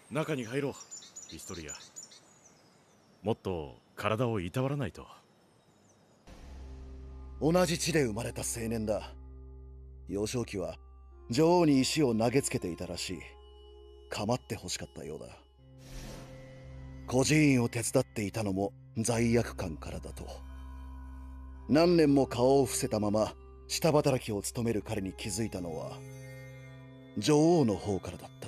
中に入ろう、ヒストリア。もっと体をいたわらないと。 同じ地で生まれた青年だ。幼少期は女王に石を投げつけていたらしい。構って欲しかったようだ。孤児院を手伝っていたのも罪悪感からだと。何年も顔を伏せたまま下働きを務める彼に気づいたのは女王の方からだった。